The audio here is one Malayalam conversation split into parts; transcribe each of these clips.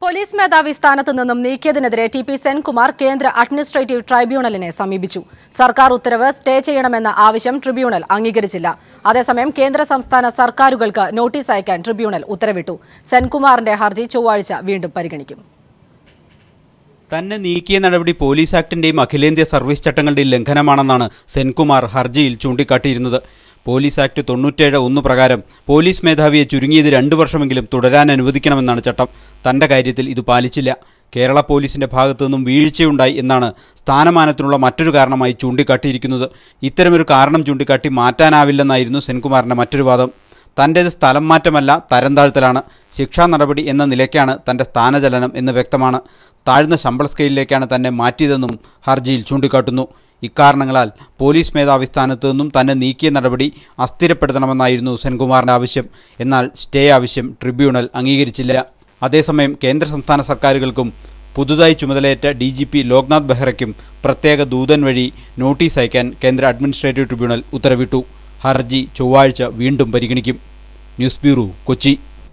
പോലീസ് മേധാവി സ്ഥാനത്ത് നിന്നും നീക്കിയതിനെതിരെ ടി.പി. സെൻകുമാർ കേന്ദ്ര അഡ്മിനിസ്ട്രേറ്റീവ് ട്രൈബ്യൂണലിനെ സമീപിച്ചു. സർക്കാർ ഉത്തരവ് സ്റ്റേ ചെയ്യണമെന്ന ആവശ്യം ട്രിബ്യൂണൽ അംഗീകരിച്ചില്ല. അതേസമയം കേന്ദ്ര സംസ്ഥാന സർക്കാരുകൾക്ക് നോട്ടീസ് അയക്കാൻ ട്രിബ്യൂണൽ ഉത്തരവിട്ടു. സെൻകുമാറിന്റെ ഹർജി ചൊവ്വാഴ്ച വീണ്ടും പരിഗണിക്കും. തന്നെ നീക്കിയ നടപടി പോലീസ് ആക്ടിന്റെയും അഖിലേന്ത്യാ സർവീസ് ചട്ടങ്ങളുടെയും ലംഘനമാണെന്നാണ് സെൻകുമാർ ഹർജിയിൽ ചൂണ്ടിക്കാട്ടിയിരുന്നത്. പോലീസ് ആക്ട് 97(1) പ്രകാരം പോലീസ് മേധാവിയെ ചുരുങ്ങിയത് 2 വർഷമെങ്കിലും തുടരാൻ അനുവദിക്കണമെന്നാണ് ചട്ടം. തന്റെ കാര്യത്തിൽ ഇത് പാലിച്ചില്ല. കേരള പോലീസിന്റെ ഭാഗത്തു നിന്നും വീഴ്ചയുണ്ടായി എന്നാണ് സ്ഥാനമാനത്തിനുള്ള മറ്റൊരു കാരണമായി ചൂണ്ടിക്കാട്ടിയിരിക്കുന്നത്. ഇത്തരമൊരു കാരണം ചൂണ്ടിക്കാട്ടി മാറ്റാനാവില്ലെന്നായിരുന്നു സെൻകുമാറിന്റെ മറ്റൊരു വാദം. തൻ്റേത് സ്ഥലം മാറ്റമല്ല, തരം താഴ്ത്തലാണ്. ശിക്ഷാ നടപടി എന്ന നിലയ്ക്കാണ് തൻ്റെ സ്ഥാനചലനം എന്ന് വ്യക്തമാണ്. താഴ്ന്ന ശമ്പള സ്കെയിലിലേക്കാണ് തന്നെ മാറ്റിയതെന്നും ഹർജിയിൽ ചൂണ്ടിക്കാട്ടുന്നു. ഇക്കാരണങ്ങളാൽ പോലീസ് മേധാവി സ്ഥാനത്തു നിന്നും തന്നെ നീക്കിയ നടപടി അസ്ഥിരപ്പെടുത്തണമെന്നായിരുന്നു സെൻകുമാറിൻ്റെ ആവശ്യം. എന്നാൽ സ്റ്റേ ആവശ്യം ട്രിബ്യൂണൽ അംഗീകരിച്ചില്ല. അതേസമയം കേന്ദ്ര സംസ്ഥാന സർക്കാരുകൾക്കും പുതുതായി ചുമതലയേറ്റ DGP ലോക്നാഥ് ബെഹ്റയ്ക്കും പ്രത്യേക ദൂതൻ വഴി നോട്ടീസ് അയക്കാൻ കേന്ദ്ര അഡ്മിനിസ്ട്രേറ്റീവ് ട്രിബ്യൂണൽ ഉത്തരവിട്ടു. ഹർജി ചൊവ്വാഴ്ച വീണ്ടും പരിഗണിക്കും. News bureau, Kochi.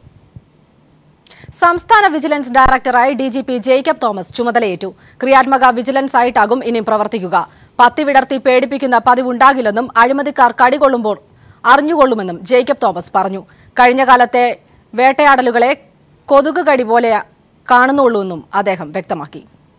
സംസ്ഥാന വിജിലൻസ് ഡയറക്ടറായി DGP ജേക്കബ് തോമസ് ചുമതലയേറ്റു. ക്രിയാത്മക വിജിലൻസ് ആയിട്ടാകും ഇനി പ്രവർത്തിക്കുക. പത്തി വിടർത്തി പേടിപ്പിക്കുന്ന പതിവുണ്ടാകില്ലെന്നും അഴിമതിക്കാർ കടികൊള്ളുമ്പോൾ അറിഞ്ഞുകൊള്ളുമെന്നും ജേക്കബ് തോമസ് പറഞ്ഞു. കഴിഞ്ഞ കാലത്തെ വേട്ടയാടലുകളെ കൊതുക് കടി പോലെ കാണുന്നുള്ളൂവെന്നും അദ്ദേഹം വ്യക്തമാക്കി.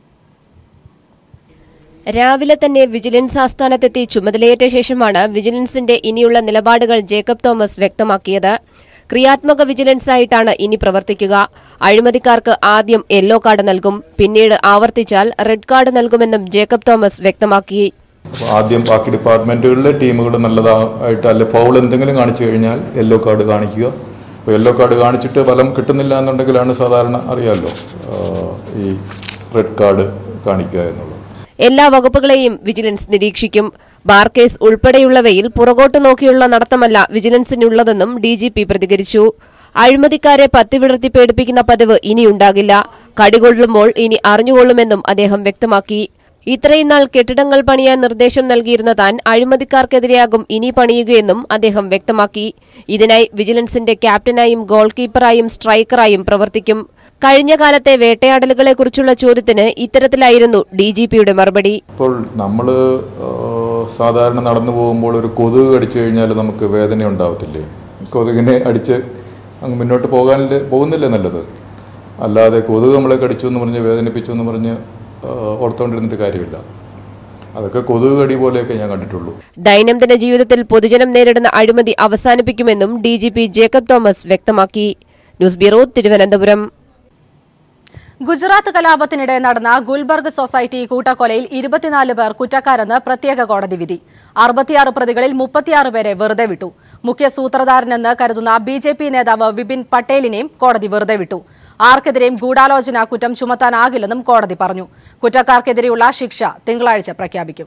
രാവിലെ തന്നെ വിജിലൻസ് ആസ്ഥാനത്തെത്തി ചുമതലയേറ്റ ശേഷമാണ് വിജിലൻസിന്റെ ഇനിയുള്ള നിലപാടുകൾ ജേക്കബ് തോമസ് വ്യക്തമാക്കിയത്. ക്രിയാത്മക വിജിലൻസ് ആയിട്ടാണ് ഇനി പ്രവർത്തിക്കുക. അഴിമതിക്കാർക്ക് ആദ്യം യെല്ലോ കാർഡ് നൽകും, പിന്നീട് ആവർത്തിച്ചാൽ റെഡ് കാർഡ് നൽകുമെന്നും ജേക്കബ് തോമസ് വ്യക്തമാക്കി. ആദ്യം ബാക്കി ഡിപ്പാർട്ട്മെന്റുകളിലെ ടീമുകൾ നല്ലതായിട്ട് അല്ലെ ഫൗൾ എന്തെങ്കിലും കാണിച്ചു കഴിഞ്ഞാൽ യെല്ലോ കാർഡ് കാണിക്കുക. അപ്പോൾ യെല്ലോ കാർഡ് കാണിച്ചിട്ട് ഫലം കിട്ടുന്നില്ല എന്നുണ്ടെങ്കിലാണ് സാധാരണ അറിയാമല്ലോ ഈ റെഡ് കാർഡ് കാണിക്കുക എന്നുള്ളത്. എല്ലാ വകുപ്പുകളെയും വിജിലൻസ് നിരീക്ഷിക്കും. ബാർ കേസ് ഉൾപ്പെടെയുള്ളവയിൽ പുറകോട്ട് നോക്കിയുള്ള നടത്തമല്ല വിജിലൻസിനുള്ളതെന്നും DGP പ്രതികരിച്ചു. അഴിമതിക്കാരെ പത്തി വിടർത്തി പേടിപ്പിക്കുന്ന പതിവ് ഇനിയുണ്ടാകില്ല. കടികൊള്ളുമ്പോൾ ഇനി അറിഞ്ഞുകൊള്ളുമെന്നും അദ്ദേഹം വ്യക്തമാക്കി. ഇത്രയും നാൾ കെട്ടിടങ്ങൾ പണിയാൻ നിർദ്ദേശം നൽകിയിരുന്ന താൻ അഴിമതിക്കാർക്കെതിരെയാകും ഇനി പണിയുകയെന്നും അദ്ദേഹം വ്യക്തമാക്കി. ഇതിനായി വിജിലൻസിന്റെ ക്യാപ്റ്റനായും ഗോൾ കീപ്പറായും സ്ട്രൈക്കറായും പ്രവർത്തിക്കും. കഴിഞ്ഞ കാലത്തെ വേട്ടയാടലുകളെക്കുറിച്ചുള്ള ചോദ്യത്തിന് ഇത്തരത്തിലായിരുന്നു DGPയുടെ മറുപടി. ഇപ്പോൾ നമ്മൾ സാധാരണ നടന്നു പോകുമ്പോൾ ഒരു കൊതുക് കടിച്ചു കഴിഞ്ഞാൽ നമുക്ക് വേദന ഉണ്ടാവത്തില്ലേ? കൊതുകിനെ അടിച്ച് അങ്ങ് മുന്നോട്ട് പോകുന്നില്ലേ നല്ലത്? അല്ലാതെ കൊതുക് നമ്മളെ കടിച്ചു എന്ന് പറഞ്ഞ് വേദനിപ്പിച്ചു എന്ന് പറഞ്ഞ് ഓർത്തുകൊണ്ടിരുന്നിട്ട് കാര്യമില്ല. അതൊക്കെ കൊതുക് കടി പോലെയൊക്കെ ഞാൻ കണ്ടിട്ടുള്ളൂ. ദൈനംദിന ജീവിതത്തിൽ പൊതുജനം നേരിടുന്ന അഴിമതി അവസാനിപ്പിക്കുമെന്നും DGP ജേക്കബ് തോമസ് വ്യക്തമാക്കി. News bureau, Thiruvananthapuram. ഗുജറാത്ത് കലാപത്തിനിടെ നടന്ന ഗുൽബർഗ് സൊസൈറ്റി കൂട്ടക്കൊലയിൽ 24 പേർ കുറ്റക്കാരെന്ന് പ്രത്യേക കോടതി വിധി. 66 പ്രതികളിൽ 36 പേരെ വെറുതെ വിട്ടു. മുഖ്യ സൂത്രധാരനെന്ന് കരുതുന്ന BJP നേതാവ് വിപിൻ പട്ടേലിനെയും കോടതി വെറുതെ വിട്ടു. ആർക്കെതിരെയും ഗൂഢാലോചന കുറ്റം ചുമത്താനാകില്ലെന്നും കോടതി പറഞ്ഞു. കുറ്റക്കാർക്കെതിരെയുള്ള ശിക്ഷ തിങ്കളാഴ്ച പ്രഖ്യാപിക്കും.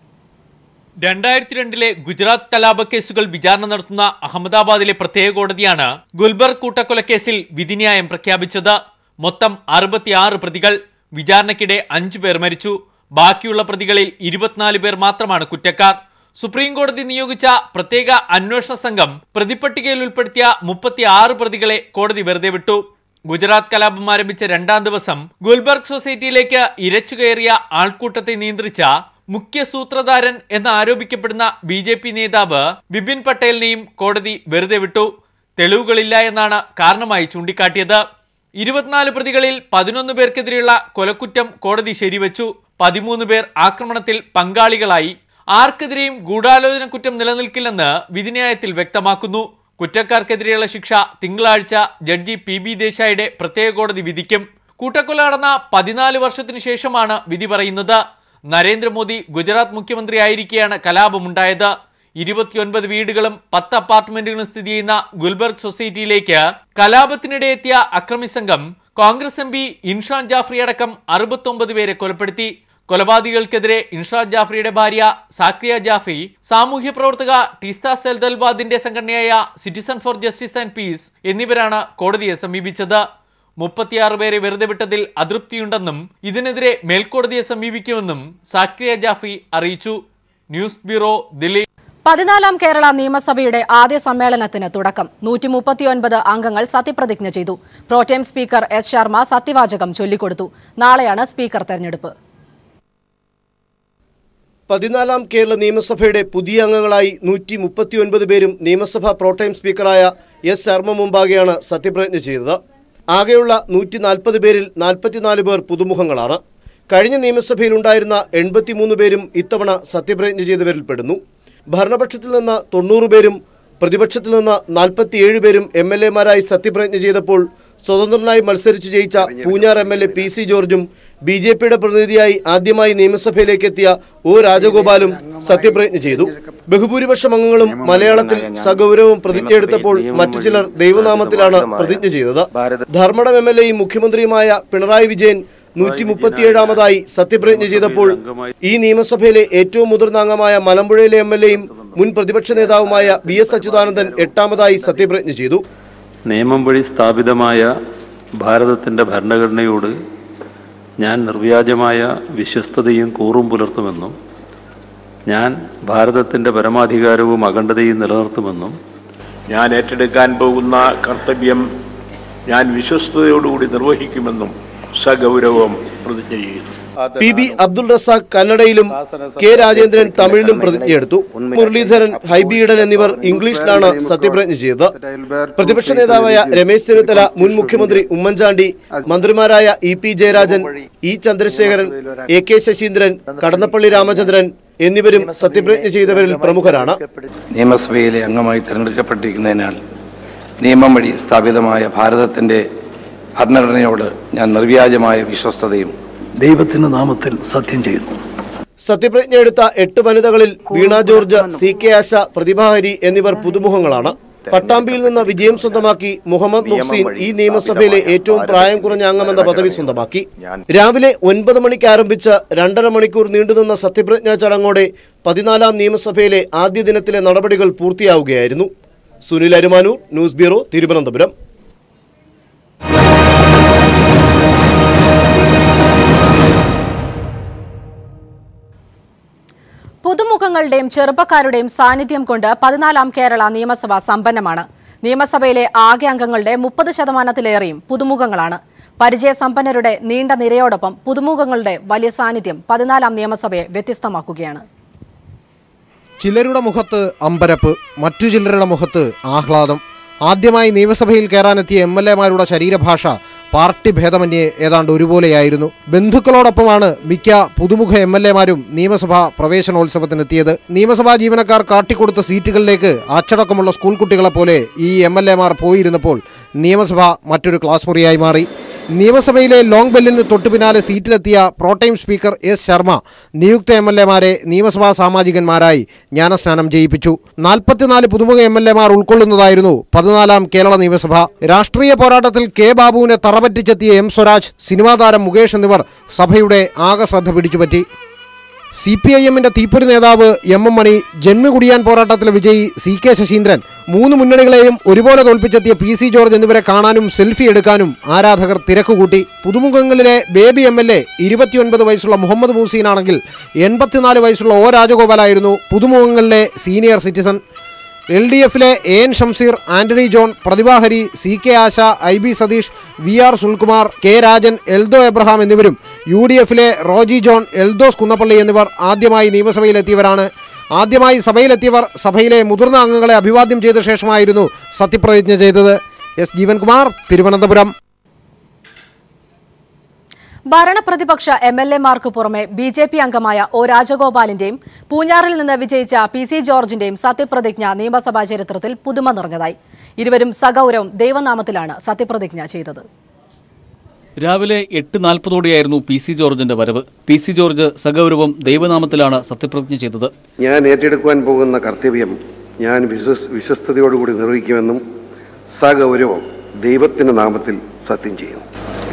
2002 ഗുജറാത്ത് കലാപക്കേസുകൾ വിചാരണ നടത്തുന്ന അഹമ്മദാബാദിലെ പ്രത്യേക കോടതിയാണ് ഗുൽബർഗ് കൂട്ടക്കൊലക്കേസിൽ വിധിന്യായം പ്രഖ്യാപിച്ചത്. മൊത്തം 66 പ്രതികൾ. വിചാരണയ്ക്കിടെ 5 പേർ മരിച്ചു. ബാക്കിയുള്ള പ്രതികളിൽ 24 പേർ മാത്രമാണ് കുറ്റക്കാർ. സുപ്രീം കോടതി നിയോഗിച്ച പ്രത്യേക അന്വേഷണ സംഘം പ്രതിപട്ടികയിൽ ഉൾപ്പെടുത്തിയ 36 പ്രതികളെ കോടതി വെറുതെ വിട്ടു. ഗുജറാത്ത് കലാപം ആരംഭിച്ച 2ാം ദിവസം ഗുൽബർഗ് സൊസൈറ്റിയിലേക്ക് ഇരച്ചുകയറിയ ആൾക്കൂട്ടത്തെ നിയന്ത്രിച്ച മുഖ്യ സൂത്രധാരൻ എന്ന് ആരോപിക്കപ്പെടുന്ന BJP നേതാവ് വിപിൻ പട്ടേലിനെയും കോടതി വെറുതെ വിട്ടു. തെളിവുകളില്ല എന്നാണ് കാരണമായി ചൂണ്ടിക്കാട്ടിയത്. 24 പ്രതികളിൽ 11 പേർക്കെതിരെയുള്ള കൊലക്കുറ്റം കോടതി ശരിവച്ചു. 13 പേർ ആക്രമണത്തിൽ പങ്കാളികളായി. ആർക്കെതിരെയും ഗൂഢാലോചന കുറ്റം നിലനിൽക്കില്ലെന്ന് വിധിന്യായത്തിൽ വ്യക്തമാക്കുന്നു. കുറ്റക്കാർക്കെതിരെയുള്ള ശിക്ഷ തിങ്കളാഴ്ച ജഡ്ജി PB ദേശായിയുടെ പ്രത്യേക കോടതി വിധിക്കും. കൂട്ടക്കൊല നടന്ന 14 വർഷത്തിനു ശേഷമാണ് വിധി പറയുന്നത്. നരേന്ദ്രമോദി ഗുജറാത്ത് മുഖ്യമന്ത്രിയായിരിക്കെയാണ് കലാപമുണ്ടായത്. 29 വീടുകളും 10 അപ്പാർട്ട്മെന്റുകളും സ്ഥിതി ചെയ്യുന്ന ഗുൽബർഗ് സൊസൈറ്റിയിലേക്ക് കലാപത്തിനിടെ എത്തിയ അക്രമി സംഘം കോൺഗ്രസ് MP ഇൻഷാൻ ജാഫ്രി അടക്കം 69 പേരെ കൊലപ്പെടുത്തി. കൊലപാതകികൾക്കെതിരെ ഇൻഷാൻ ജാഫ്രിയുടെ ഭാര്യ സാക്രിയ ജാഫ്രി, സാമൂഹ്യ പ്രവർത്തക ടീസ്ത സെൽദൽവാദിന്റെ സംഘടനയായ citizen for justice and peace എന്നിവരാണ് കോടതിയെ സമീപിച്ചത്. 36 പേരെ വെറുതെ വിട്ടതിൽ അതൃപ്തിയുണ്ടെന്നും ഇതിനെതിരെ മേൽക്കോടതിയെ സമീപിക്കുമെന്നും സാക്രിയ ജാഫ്രി അറിയിച്ചു. News bureau, Delhi. 14ാം കേരള നിയമസഭയുടെ ആദ്യ സമ്മേളനത്തിന് തുടക്കം 139 അംഗങ്ങൾ സത്യപ്രതിജ്ഞ ചെയ്തു. പ്രോടേം സ്പീക്കർ എസ് ശർമ്മ സത്യവാചകം ചൊല്ലിക്കൊടുത്തു. നാളെയാണ് സ്പീക്കർ തെരഞ്ഞെടുപ്പ്. 14ാം കേരള നിയമസഭയുടെ പുതിയ അംഗങ്ങളായി 139 പേരും നിയമസഭാ പ്രോടേം സ്പീക്കറായ എസ് ശർമ്മ മുമ്പാകെയാണ് സത്യപ്രതിജ്ഞ ചെയ്തത്. ആകെയുള്ള 140 പേരിൽ 44 പേർ പുതുമുഖങ്ങളാണ്. കഴിഞ്ഞ നിയമസഭയിലുണ്ടായിരുന്ന 83 പേരും ഇത്തവണ സത്യപ്രതിജ്ഞ ചെയ്തവരിൽ പെടുന്നു. ഭരണപക്ഷത്തിൽ നിന്ന് 90 പേരും പ്രതിപക്ഷത്തിൽ നിന്ന് 47 പേരും എംഎൽഎമാരായി സത്യപ്രതിജ്ഞ ചെയ്തപ്പോൾ സ്വതന്ത്രനായി മത്സരിച്ച് ജയിച്ച പൂഞ്ഞാർ എംഎൽഎ PC ജോർജും BJPയുടെ പ്രതിനിധിയായി ആദ്യമായി നിയമസഭയിലേക്ക് എത്തിയ ഒ രാജഗോപാലും സത്യപ്രതിജ്ഞ ചെയ്തു. ബഹുഭൂരിപക്ഷം അംഗങ്ങളും മലയാളത്തിൽ സഗൗരവം പ്രതിജ്ഞയെടുത്തപ്പോൾ മറ്റു ചിലർ ദൈവനാമത്തിലാണ് പ്രതിജ്ഞ ചെയ്തത്. ധർമ്മടം എംഎൽഎയും മുഖ്യമന്ത്രിയുമായ പിണറായി വിജയൻ 137ാമതായി സത്യപ്രതിജ്ഞ ചെയ്തപ്പോൾ ഈ നിയമസഭയിലെ ഏറ്റവും മുതിർന്ന അംഗമായ മലമ്പുഴയിലെ എംഎൽഎയും മുൻ പ്രതിപക്ഷ നേതാവുമായ VS അച്യുതാനന്ദൻ 8ാമതായി സത്യപ്രതിജ്ഞ ചെയ്തു. നിയമം വഴി സ്ഥാപിതമായ ഭാരതത്തിൻ്റെ ഭരണഘടനയോട് ഞാൻ നിർവ്യാജമായ വിശ്വസ്തതയും കൂറും പുലർത്തുമെന്നും ഞാൻ ഭാരതത്തിൻ്റെ പരമാധികാരവും അഖണ്ഡതയും നിലനിർത്തുമെന്നും ഞാൻ ഏറ്റെടുക്കാൻ പോകുന്ന കർത്തവ്യം ഞാൻ വിശ്വസ്തയോടുകൂടി നിർവഹിക്കുമെന്നും സഗൗരവം പ്രതിജ്ഞ ചെയ്യുന്നു. PB അബ്ദുൾ റസാഖ് കന്നഡയിലും K രാജേന്ദ്രൻ തമിഴിലും പ്രതിജ്ഞയെടുത്തു. മുരളീധരൻ, ഹൈബി ഈഡൻ എന്നിവർ ഇംഗ്ലീഷിലാണ് സത്യപ്രതിജ്ഞ ചെയ്തത്. പ്രതിപക്ഷ നേതാവായ രമേശ് ചെന്നിത്തല, മുൻ മുഖ്യമന്ത്രി ഉമ്മൻചാണ്ടി, മന്ത്രിമാരായ EP Jayarajan, E Chandrasekharan, AK Saseendran, Kadannappally Ramachandran എന്നിവരും സത്യപ്രതിജ്ഞ ചെയ്തവരിൽ പ്രമുഖരാണ്. നിയമസഭയിലെ അംഗമായി തിരഞ്ഞെടുക്കപ്പെട്ടിരിക്കുന്നതിനാൽ നിയമം വഴി സ്ഥാപിതമായ ഭാരതത്തിൻ്റെ ഭരണഘടനയോട് ഞാൻ നിർവ്യാജമായ വിശ്വസ്തതയും ദൈവത്തിന്റെ നാമത്തിൽ സത്യം ചെയ്യുന്നു. സത്യപ്രതിജ്ഞ എടുത്ത 8 വനിതകളിൽ വീണ ജോർജ്, CK ആശ, പ്രതിഭാഹരി എന്നിവർ പുതുമുഖങ്ങളാണ്. പട്ടാമ്പിയിൽ നിന്ന് വിജയം സ്വന്തമാക്കി മുഹമ്മദ് മുഹ്സീൻ ഈ നിയമസഭയിലെ ഏറ്റവും പ്രായം കുറഞ്ഞ അംഗമെന്ന പദവി സ്വന്തമാക്കി. രാവിലെ 9 മണിക്ക് ആരംഭിച്ച് 2.5 മണിക്കൂർ നീണ്ടുനിന്ന സത്യപ്രതിജ്ഞാ ചടങ്ങോടെ 14ാം നിയമസഭയിലെ ആദ്യ ദിനത്തിലെ നടപടികൾ പൂർത്തിയാവുകയായിരുന്നു. Sunil Arumanoor, news bureau, Thiruvananthapuram. പുതുമുഖങ്ങളുടെയും ചെറുപ്പക്കാരുടെയും സാന്നിധ്യം കൊണ്ട് 14ാം കേരള നിയമസഭ സമ്പന്നമാണ്. നിയമസഭയിലെ ആകെ അംഗങ്ങളുടെ 30%-ലേറെയും പുതുമുഖങ്ങളാണ്. പരിചയസമ്പന്നരുടെ നീണ്ട നിരയോടൊപ്പം പുതുമുഖങ്ങളുടെ വലിയ സാന്നിധ്യം 14ാം നിയമസഭയെ വ്യത്യസ്തമാക്കുകയാണ്. ചിലരുടെ മുഖത്ത് അമ്പരപ്പ്, മറ്റു ചിലരുടെ മുഖത്ത് ആഹ്ലാദം. ആദ്യമായി നിയമസഭയിൽ കയറാനെത്തിയ MLA-മാരുടെ ശരീരഭാഷ പാർട്ടി ഭേദമന്യേ ഏതാണ്ട് ഒരുപോലെയായിരുന്നു. ബന്ധുക്കളോടൊപ്പമാണ് മിക്ക പുതുമുഖ MLA-മാരും നിയമസഭാ പ്രവേശനോത്സവത്തിനെത്തിയത്. നിയമസഭാ ജീവനക്കാർ കാട്ടിക്കൊടുത്ത സീറ്റുകളിലേക്ക് അച്ചടക്കമുള്ള സ്കൂൾ കുട്ടികളെപ്പോലെ ഈ MLA-മാർ പോയിരുന്നപ്പോൾ നിയമസഭ മറ്റൊരു ക്ലാസ് മുറിയായി മാറി. നിയമസഭയിലെ ലോങ് ബെല്ലിന് തൊട്ടുപിന്നാലെ സീറ്റിലെത്തിയ പ്രോടൈം സ്പീക്കർ എസ് ശർമ്മ നിയുക്ത MLA-മാരെ നിയമസഭാ സാമാജികന്മാരായി ജ്ഞാനസ്നാനം ചെയ്യിപ്പിച്ചു. 44 പുതുമുഖ MLA-മാർ ഉൾക്കൊള്ളുന്നതായിരുന്നു 14ാം കേരള നിയമസഭ. രാഷ്ട്രീയ പോരാട്ടത്തിൽ K ബാബുവിനെ തറപറ്റിച്ചെത്തിയ M സ്വരാജ്, സിനിമാ താരം മുകേഷ് എന്നിവർ സഭയുടെ ആകെ ശ്രദ്ധ പിടിച്ചുപറ്റി. CPIM-ന്റെ തീപ്പൊരി നേതാവ് MM മണി, ജന്മികുടിയാൻ പോരാട്ടത്തിലെ വിജയി CK ശശീന്ദ്രൻ, 3 മുന്നണികളെയും ഒരുപോലെ തോൽപ്പിച്ചെത്തിയ PC ജോർജ് എന്നിവരെ കാണാനും സെൽഫി എടുക്കാനും ആരാധകർ തിരക്കുകൂട്ടി. പുതുമുഖങ്ങളിലെ ബേബി MLA 29 വയസ്സുള്ള മുഹമ്മദ് മുഹ്സീനാണെങ്കിൽ 84 വയസ്സുള്ള ഒ രാജഗോപാലായിരുന്നു പുതുമുഖങ്ങളിലെ സീനിയർ സിറ്റിസൺ. LDF-ലെ AN Shamseer, Antony John, Prathibha Hari, CK Asha, IB Satheesh, VR Sulkumar, K Rajan, Eldo Abraham എന്നിവരും UDF-ലെ റോജി ജോൺ, എൽദോസ് കുന്നപ്പള്ളി എന്നിവർ ആദ്യമായി നിയമസഭയിലെത്തിയവരാണ്. ആദ്യമായി സഭയിലെത്തിയവർ സഭയിലെ മുതിർന്ന അംഗങ്ങളെ അഭിവാദ്യം ചെയ്ത ശേഷമായിരുന്നു സത്യപ്രതിജ്ഞ ചെയ്തത്. S ജീവൻകുമാർ, തിരുവനന്തപുരം. ഭരണപ്രതിപക്ഷ MLA-മാർക്ക് പുറമെ BJP അംഗമായ ഒ രാജഗോപാലിന്റെയും പൂഞ്ഞാറിൽ നിന്ന് വിജയിച്ച PC ജോർജിന്റെയും സത്യപ്രതിജ്ഞ നിയമസഭാ ചരിത്രത്തിൽ പുതുമ നിറഞ്ഞതായി. ഇരുവരും സഗൗരവം ദൈവനാമത്തിലാണ് സത്യപ്രതിജ്ഞ ചെയ്തത്. രാവിലെ 8:40 PC ജോർജിന്റെ വരവ്. PC ജോർജ് സഗൗരവം ദൈവനാമത്തിലാണ് സത്യപ്രതിജ്ഞ ചെയ്തത്. ഞാൻ ഏറ്റെടുക്കുവാൻ പോകുന്ന കർത്തവ്യം ഞാൻ വിശ്വസ്തയോടുകൂടി നിർവഹിക്കുമെന്നും സഗൗരവം ദൈവത്തിന്റെ നാമത്തിൽ സത്യം ചെയ്യുന്നു.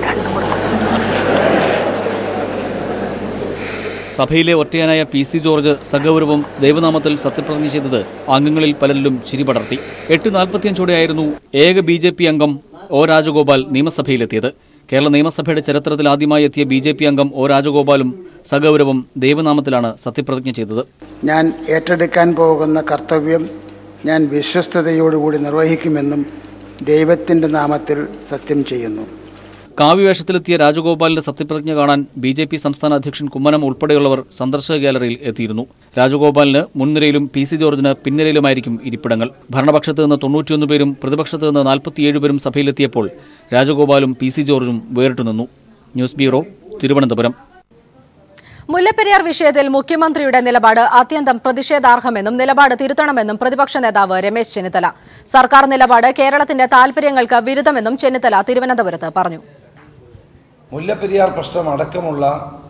സഭയിലെ ഒറ്റയാനായ PC ജോർജ് സഗൗരവം ദൈവനാമത്തിൽ സത്യപ്രതിജ്ഞ ചെയ്തത് അംഗങ്ങളിൽ പലരിലും ചിരി പടർത്തി. 8:45 ഏക BJP അംഗം ഒ രാജഗോപാൽ നിയമസഭയിലെത്തിയത്. കേരള നിയമസഭയുടെ ചരിത്രത്തിൽ ആദ്യമായി എത്തിയ BJP അംഗം ഒ രാജഗോപാലും സഗൗരവം ദൈവനാമത്തിലാണ് സത്യപ്രതിജ്ഞ ചെയ്തത്. ഞാൻ ഏറ്റെടുക്കാൻ പോകുന്ന കർത്തവ്യം ഞാൻ വിശ്വസ്തയോടുകൂടി നിർവഹിക്കുമെന്നും ദൈവത്തിൻ്റെ നാമത്തിൽ സത്യം ചെയ്യുന്നു. കാവ്യവേഷത്തിലെത്തിയ രാജഗോപാലിന്റെ സത്യപ്രതിജ്ഞ കാണാൻ BJP സംസ്ഥാന അധ്യക്ഷൻ കുമ്മനം ഉൾപ്പെടെയുള്ളവർ സന്ദർശക ഗാലറിയിൽ എത്തിയിരുന്നു. രാജഗോപാലിന് മുൻനിരയിലും PC ജോർജിന് പിൻനിരയിലുമായിരിക്കും ഇരിപ്പിടങ്ങൾ. ഭരണപക്ഷത്ത് നിന്ന് 91 പേരും പ്രതിപക്ഷത്ത് നിന്ന് 47 പേരും സഭയിലെത്തിയപ്പോൾ രാജഗോപാലും PC ജോർജും വേറിട്ടു നിന്നു. News bureau, Thiruvananthapuram. മുല്ലപ്പെരിയാർ വിഷയത്തിൽ മുഖ്യമന്ത്രിയുടെ നിലപാട് അത്യന്തം പ്രതിഷേധാർഹമെന്നും നിലപാട് തിരുത്തണമെന്നും പ്രതിപക്ഷ നേതാവ് രമേശ് ചെന്നിത്തല. സർക്കാർ നിലപാട് കേരളത്തിന്റെ താൽപര്യങ്ങൾക്ക് വിരുദ്ധമെന്നും ചെന്നിത്തല തിരുവനന്തപുരത്ത് പറഞ്ഞു. മുല്ലപ്പെരിയാർ പ്രശ്നം അടക്കമുള്ള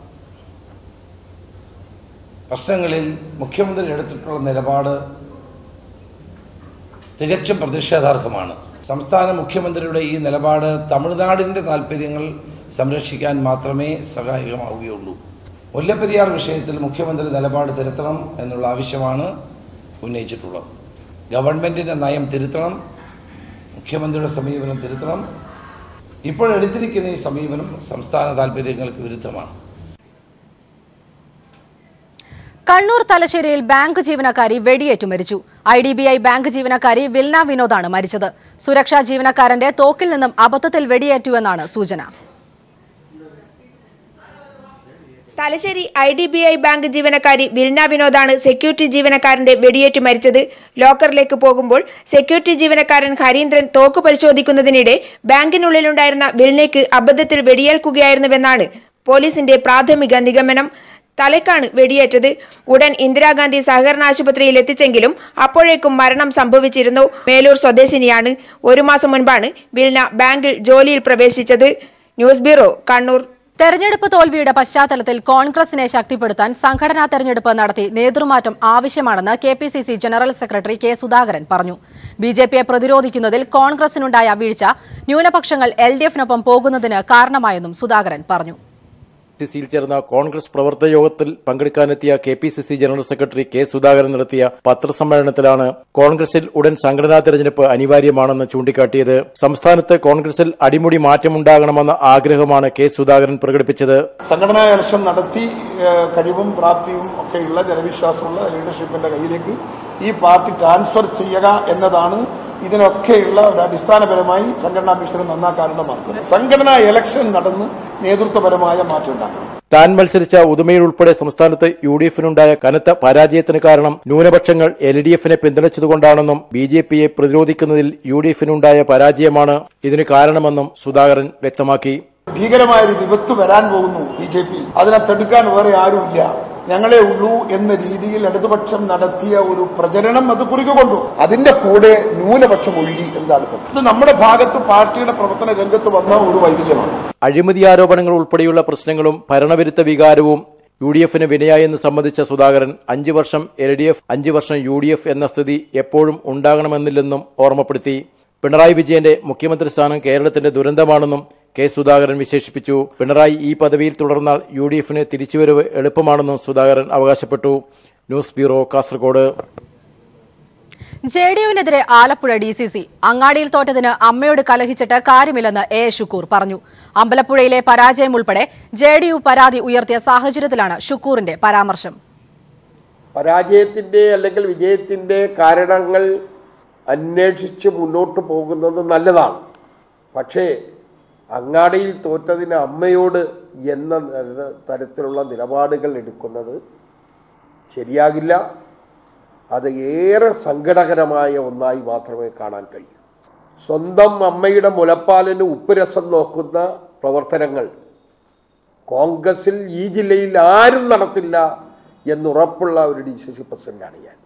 പ്രശ്നങ്ങളിൽ മുഖ്യമന്ത്രി എടുത്തിട്ടുള്ള നിലപാട് തികച്ചും പ്രതിഷേധാർഹമാണ്. സംസ്ഥാന മുഖ്യമന്ത്രിയുടെ ഈ നിലപാട് തമിഴ്നാടിൻ്റെ താൽപ്പര്യങ്ങൾ സംരക്ഷിക്കാൻ മാത്രമേ സഹായകമാവുകയുള്ളൂ. മുല്ലപ്പെരിയാർ വിഷയത്തിൽ മുഖ്യമന്ത്രി നിലപാട് തിരുത്തണം എന്നുള്ള ആവശ്യമാണ് ഉന്നയിച്ചിട്ടുള്ളത്. ഗവൺമെൻറ്റിൻ്റെ നയം തിരുത്തണം, മുഖ്യമന്ത്രിയുടെ സമീപനം തിരുത്തണം. ഇപ്പോഴെടുത്തിരിക്കുന്ന ഈ സമീപനം സംസ്ഥാന താൽപ്പര്യങ്ങൾക്ക് വിരുദ്ധമാണ്. കണ്ണൂർ തലശ്ശേരിയിൽ ബാങ്ക് ജീവനക്കാരി വെടിയേറ്റു മരിച്ചു. IDBI ബാങ്ക് ജീവനക്കാരി വിൽന വിനോദാണ് മരിച്ചത്. സുരക്ഷാ ജീവനക്കാരന്റെ തോക്കിൽ നിന്നും അബദ്ധത്തിൽ വെടിയേറ്റുവെന്നാണ് സൂചന. തലശ്ശേരി IDBI ബാങ്ക് ജീവനക്കാരി വിൽന വിനോദാണ് സെക്യൂരിറ്റി ജീവനക്കാരന്റെ വെടിയേറ്റ് മരിച്ചത്. ലോക്കറിലേക്ക് പോകുമ്പോൾ സെക്യൂരിറ്റി ജീവനക്കാരൻ ഹരീന്ദ്രൻ തോക്ക് പരിശോധിക്കുന്നതിനിടെ ബാങ്കിനുള്ളിലുണ്ടായിരുന്ന വിൽനയ്ക്ക് അബദ്ധത്തിൽ വെടിയേൽക്കുകയായിരുന്നുവെന്നാണ് പോലീസിന്റെ പ്രാഥമിക നിഗമനം. തലയ്ക്കാണ് വെടിയേറ്റത്. ഉടൻ ഇന്ദിരാഗാന്ധി സഹകരണ ആശുപത്രിയിൽ എത്തിച്ചെങ്കിലും അപ്പോഴേക്കും മരണം സംഭവിച്ചിരുന്നു. മേലൂർ സ്വദേശിനിയാണ്. 1 മാസം മുൻപാണ് വിൽന ബാങ്കിൽ ജോലിയിൽ പ്രവേശിച്ചത്. News bureau, Kannur. തെരഞ്ഞെടുപ്പ് തോൽവിയുടെ പശ്ചാത്തലത്തിൽ കോൺഗ്രസിനെ ശക്തിപ്പെടുത്താൻ സംഘടനാ തെരഞ്ഞെടുപ്പ് നടത്തി നേതൃമാറ്റം ആവശ്യമാണെന്ന് KPCC general secretary K. Sudhakaran പറഞ്ഞു. BJPയെ പ്രതിരോധിക്കുന്നതിൽ കോൺഗ്രസിനുണ്ടായ വീഴ്ച ന്യൂനപക്ഷങ്ങൾ LDFനൊപ്പം പോകുന്നതിന് കാരണമായെന്നും സുധാകരൻ പറഞ്ഞു. സിയിൽ ചേർന്ന കോൺഗ്രസ് പ്രവർത്തക യോഗത്തിൽ പങ്കെടുക്കാനെത്തിയ KPCC general secretary K. Sudhakaran നടത്തിയ പത്രസമ്മേളനത്തിലാണ് കോൺഗ്രസിൽ ഉടൻ സംഘടനാ തെരഞ്ഞെടുപ്പ് അനിവാര്യമാണെന്ന് ചൂണ്ടിക്കാട്ടിയത്. സംസ്ഥാനത്ത് കോൺഗ്രസിൽ അടിമുടി മാറ്റമുണ്ടാകണമെന്ന ആഗ്രഹമാണ് K. സുധാകരൻ പ്രകടിപ്പിച്ചത്. സംഘടനാ ഇലക്ഷൻ നടത്തി കഴിവും പ്രാപ്തിയും ഒക്കെയുള്ള ജനവിശ്വാസമുള്ള ലീഡർഷിപ്പിന്റെ കയ്യിലേക്ക് ഈ പാർട്ടി ട്രാൻസ്ഫർ ചെയ്യുക എന്നതാണ് ഇതിനൊക്കെയുള്ള ഒരു അടിസ്ഥാനപരമായി സംഘടനാ മിഷനെ നന്നാക്കാനുള്ള മാർഗം. സംഘടനാ ഇലക്ഷൻ നടന്ന് നേതൃത്വപരമായ മാറ്റം ഉണ്ടാക്കണം. താൻ മത്സരിച്ച ഉദുമയിൽ ഉൾപ്പെടെ സംസ്ഥാനത്ത് UDFനുണ്ടായ കനത്ത പരാജയത്തിന് കാരണം ന്യൂനപക്ഷങ്ങൾ LDFനെ പിന്തുണച്ചതുകൊണ്ടാണെന്നും BJPയെ പ്രതിരോധിക്കുന്നതിൽ UDFനുണ്ടായ പരാജയമാണ് ഇതിന് കാരണമെന്നും സുധാകരൻ വ്യക്തമാക്കി. ഭീകരമായൊരു വിപത്ത് വരാൻ പോകുന്നു BJP. അതിനെ തടുക്കാൻ വേറെ ആരുമില്ല, ഞങ്ങളെ ഉള്ളൂ എന്ന രീതിയിൽ ഇടതുപക്ഷം നടത്തിയ ഒരു പ്രചരണം അത് കുറികൊണ്ടു. അതിന്റെ കൂടെ ന്യൂനപക്ഷം ഒഴുകി എന്താണ് സത്യം. ഇത് നമ്മുടെ ഭാഗത്ത് പാർട്ടിയുടെ പ്രവർത്തന രംഗത്ത് വന്ന ഒരു വൈകല്യമാണ്. അഴിമതി ആരോപണങ്ങൾ ഉൾപ്പെടെയുള്ള പ്രശ്നങ്ങളും ഭരണവിരുദ്ധ വികാരവും UDFന് വിനയായെന്ന് സംബന്ധിച്ച സുധാകരൻ 5 വർഷം LDF 5 വർഷം UDF എന്ന സ്ഥിതി എപ്പോഴും ഉണ്ടാകണമെന്നില്ലെന്നും ഓർമ്മപ്പെടുത്തി. പിണറായി വിജയന്റെ മുഖ്യമന്ത്രി സ്ഥാനം കേരളത്തിന്റെ ദുരന്തമാണെന്നും K. സുധാകരൻ വിശേഷിപ്പിച്ചു. പിണറായി ഈ പദവിയിൽ തുടർന്നാൽ UDFന് തിരിച്ചുവരവ് എളുപ്പമാണെന്നും സുധാകരൻ അവകാശപ്പെട്ടു. News bureau, Kasaragod. JDUവിനെതിരെ ആലപ്പുഴ DCC അങ്ങാടിയിൽ തോറ്റതിന് അമ്മയോട് കലഹിച്ചിട്ട് കാര്യമില്ലെന്ന് A. ഷുക്കൂർ പറഞ്ഞു. അമ്പലപ്പുഴയിലെ പരാജയം ഉൾപ്പെടെ JDU പരാതി ഉയർത്തിയ സാഹചര്യത്തിലാണ് ഷുക്കൂറിന്റെ പരാമർശം. പരാജയത്തിന്റെ അല്ലെങ്കിൽ വിജയത്തിന്റെ കാരണങ്ങൾ അന്വേഷിച്ച് മുന്നോട്ട് പോകുന്നത് നല്ലതാണ്. പക്ഷേ അങ്ങാടിയിൽ തോറ്റതിന് അമ്മയോട് എന്ന തരത്തിലുള്ള നിലപാടുകൾ എടുക്കുന്നത് ശരിയാകില്ല. അത് ഏറെ സങ്കടകരമായ ഒന്നായി മാത്രമേ കാണാൻ കഴിയൂ. സ്വന്തം അമ്മയുടെ മുലപ്പാലിന് ഉപ്പുരസം നോക്കുന്ന പ്രവർത്തനങ്ങൾ കോൺഗ്രസിൽ ഈ ജില്ലയിൽ ആരും നടത്തില്ല എന്നുറപ്പുള്ള ഒരു DCC പ്രസിഡന്റാണ് ഞാൻ.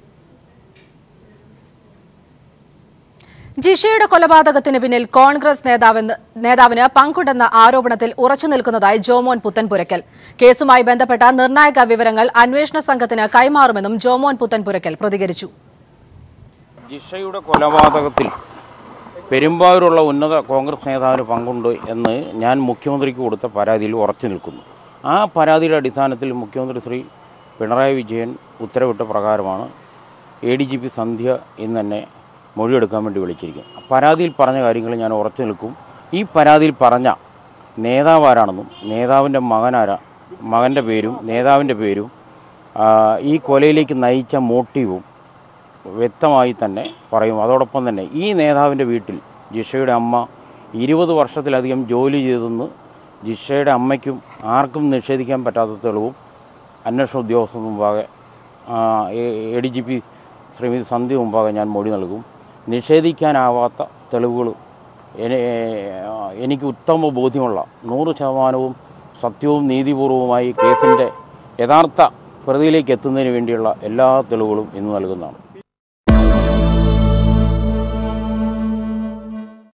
ജിഷയുടെ കൊലപാതകത്തിന് പിന്നിൽ കോൺഗ്രസ് നേതാവിന് പങ്കുണ്ടെന്ന ആരോപണത്തിൽ ഉറച്ചു നിൽക്കുന്നതായി ജോമോൻ പുത്തൻപുരയ്ക്കൽ. കേസുമായി ബന്ധപ്പെട്ട നിർണായക വിവരങ്ങൾ അന്വേഷണ സംഘത്തിന് കൈമാറുമെന്നും ജോമോൻ പുത്തൻപുരയ്ക്കൽ പ്രതികരിച്ചു. ജിഷയുടെ കൊലപാതകത്തിൽ പെരുമ്പാവൂരുള്ള ഉന്നത കോൺഗ്രസ് നേതാവിന് പങ്കുണ്ട് എന്ന് ഞാൻ മുഖ്യമന്ത്രിക്ക് കൊടുത്ത പരാതിയിൽ ഉറച്ചു നിൽക്കുന്നു. ആ പരാതിയുടെ അടിസ്ഥാനത്തിൽ മുഖ്യമന്ത്രി ശ്രീ പിണറായി വിജയൻ ഉത്തരവിട്ട പ്രകാരമാണ് ADGP സന്ധ്യ ഇന്ന് തന്നെ മൊഴിയെടുക്കാൻ വേണ്ടി വിളിച്ചിരിക്കും. പരാതിയിൽ പറഞ്ഞ കാര്യങ്ങൾ ഞാൻ ഉറച്ചു നിൽക്കും. ഈ പരാതിയിൽ പറഞ്ഞ നേതാവ് ആരാണെന്നും നേതാവിൻ്റെ മകനാരാ മകൻ്റെ പേരും നേതാവിൻ്റെ പേരും ഈ കൊലയിലേക്ക് നയിച്ച മോട്ടീവും വ്യക്തമായി തന്നെ പറയും. അതോടൊപ്പം തന്നെ ഈ നേതാവിൻ്റെ വീട്ടിൽ ജിഷയുടെ അമ്മ 20 വർഷത്തിലധികം ജോലി ചെയ്തെന്ന് ജിഷയുടെ അമ്മയ്ക്കും ആർക്കും നിഷേധിക്കാൻ പറ്റാത്ത തെളിവും അന്വേഷണ ഉദ്യോഗസ്ഥർ മുമ്പാകെ ADGP ശ്രീമതി സന്ധ്യ മുമ്പാകെ ഞാൻ മൊഴി നൽകും. നിഷേധിക്കാനാവാത്ത തെളിവുകൾ എനിക്ക് ഉത്തമ ബോധ്യമുള്ള 100% സത്യവും നീതിപൂർവവുമായി കേസിൻ്റെ യഥാർത്ഥ പ്രതിയിലേക്ക് എത്തുന്നതിന് വേണ്ടിയുള്ള എല്ലാ തെളിവുകളും ഇന്ന് നൽകുന്നതാണ്.